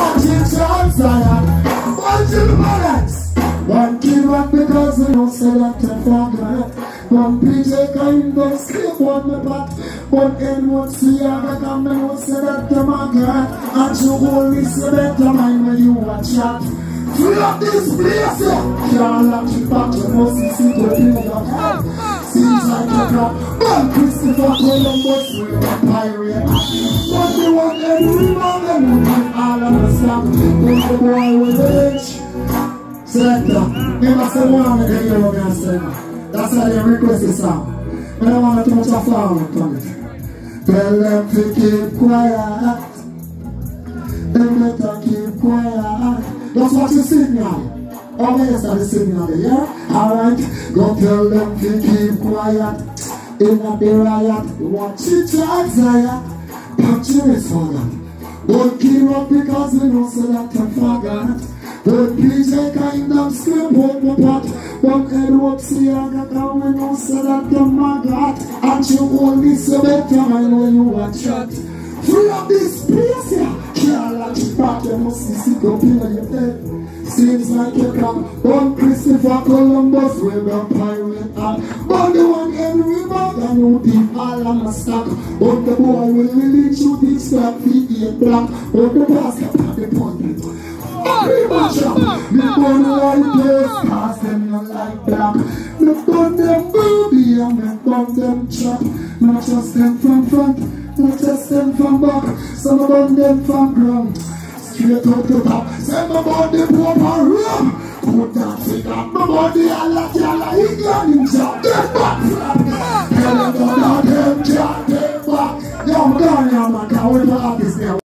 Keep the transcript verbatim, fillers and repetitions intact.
One chill balance. One kill back because we don't sell that to forget. One P J kind of skip on the pot. One N one C I got come and won't say that to my God. And you only say better mind when you watch chat. Free up this place, yeah. Can't lock you back, you must see the in your head. Seems like a drop. One Christopher Columbus with a pirate. One the one every moment we find all of the stuff. When the boy with age. Selector, never say one of the hero can say. That's how they request the song. I don't want to too much of flower on it. Tell them to keep quiet. Them better keep quiet. That's what you sing now. Oh yes, I sing now, yeah? Alright, go tell them to keep quiet. In a the riot, watch it Isaiah. But you is for that. Don't keep up because we don't say that to forget. Don't please a kind of scream out the pot. Don't head up, see I got down when you say that to my God. And you only say better mind when you watch it. Free up this place, yeah. Can't let you back, you must see sick up in your head. Seems like you can. One Christopher Columbus with a pirate and but the one Henry Bag and you deep all on the stock. But the boy will really shoot his back feet in black. But the basket and the pundit. Very much up. Me burn white place, pass them not like black. Me burn them booby and me burn them trap. Not just them from front, not just them from back. Some of them them from ground. Straight up to top. Say my body poor and rum. Put that thing up. My body a la jala. England in job. Get back flap. Tell them to not them job. Get back. Yo, I'm gone now, man. Can't wait for this now.